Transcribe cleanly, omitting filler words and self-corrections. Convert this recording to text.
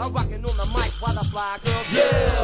I'm rocking on the mic while the fly girls. Yeah.